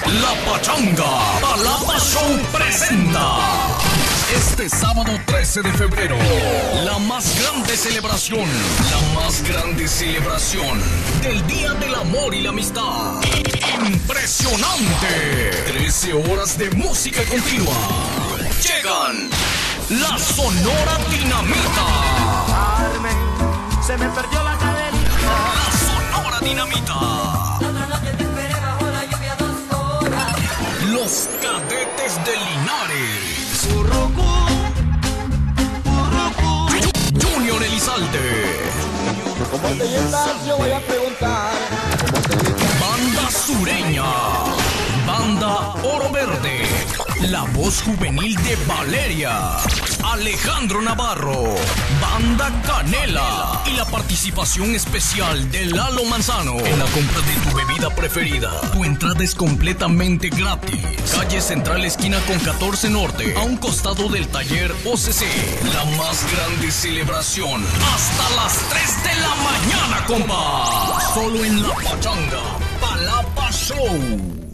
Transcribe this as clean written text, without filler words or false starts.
La Pachanga Palapa Show presenta este sábado 13 de febrero la más grande celebración del Día del Amor y la Amistad. ¡Impresionante! 13 horas de música continua. Llegan la Sonora Dinamita. Carmen, se me perdió la cadenita. La Sonora Dinamita. Los Cadetes de Linares. Junior Elizalde. ¿Cómo te llevas? Yo voy a preguntar. Banda Sureña. Banda Oro Verde. La voz juvenil de Valeria. Alejandro Navarro. Banda Canela. Y la participación especial de Lalo Manzano. En la compra de tu bebida preferida, tu entrada es completamente gratis. Calle Central, esquina con 14 Norte, a un costado del taller OCC. La más grande celebración hasta las 3 de la mañana, compa. Solo en La Pachanga Palapa Show.